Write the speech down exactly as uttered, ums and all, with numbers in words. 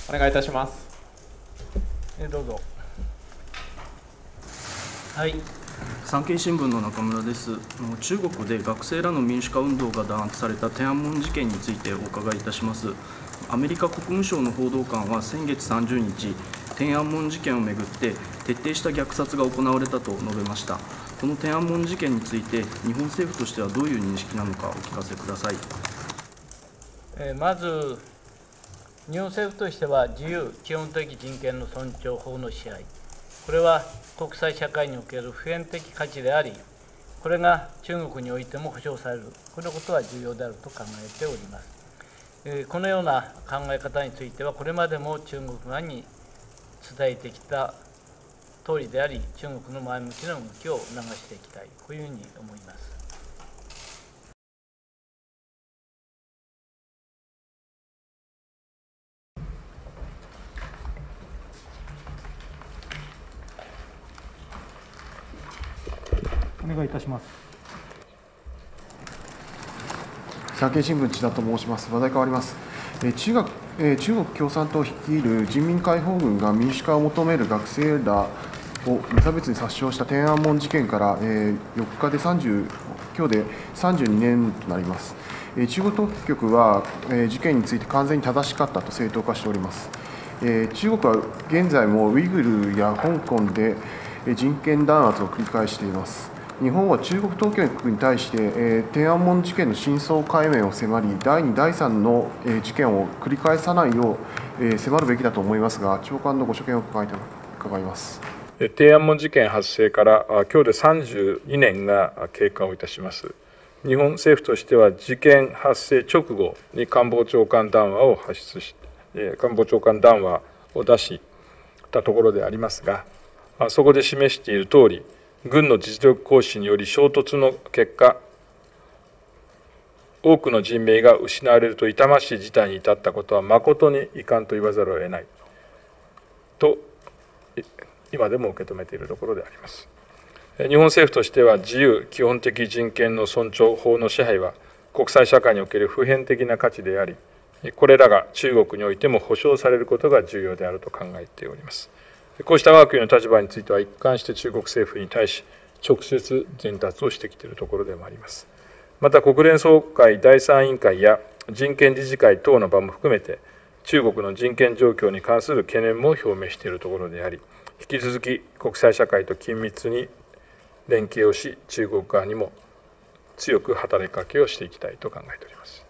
お願いいたします。 えどうぞ。はい。 産経新聞の中村です。中国で学生らの民主化運動が弾圧された天安門事件についてお伺いいたします。アメリカ国務省の報道官は先月さんじゅうにち、天安門事件をめぐって徹底した虐殺が行われたと述べました。この天安門事件について日本政府としてはどういう認識なのかお聞かせください。 えまず日本政府としては自由、基本的人権の尊重、法の支配、これは国際社会における普遍的価値であり、これが中国においても保障される、このことは重要であると考えております。えこのような考え方については、これまでも中国側に伝えてきた通りであり、中国の前向きな動きを促していきたい、こういうふうに思います。 お願いいたします。 産経新聞千田と申します。話題変わります。中学中国共産党率いる人民解放軍が民主化を求める学生らを無差別に殺傷した天安門事件からよっかで30、今日でさんじゅうにねんとなります。中国当局は事件について完全に正しかったと正当化しております。中国は現在もウイグルや香港で人権弾圧を繰り返しています。日本は中国当局に対して、えー、天安門事件の真相解明を迫り、だいに、だいさんの、えー、事件を繰り返さないよう、えー、迫るべきだと思いますが、長官のご所見を伺います。 天安門事件発生から今日でさんじゅうにねんが経過をいたします。日本政府としては、事件発生直後に官房長官談話を発出し、官房長官談話を出したところでありますが、そこで示しているとおり、軍の実力行使により衝突の結果、多くの人命が失われると痛ましい事態に至ったことは誠に遺憾と言わざるを得ないと今でも受け止めているところであります。日本政府としては、自由、基本的人権の尊重、法の支配は国際社会における普遍的な価値であり、これらが中国においても保障されることが重要であると考えております。こうした我が国の立場については、一貫して中国政府に対し、直接伝達をしてきているところでもあります。また、国連総会第三委員会や人権理事会等の場も含めて、中国の人権状況に関する懸念も表明しているところであり、引き続き国際社会と緊密に連携をし、中国側にも強く働きかけをしていきたいと考えております。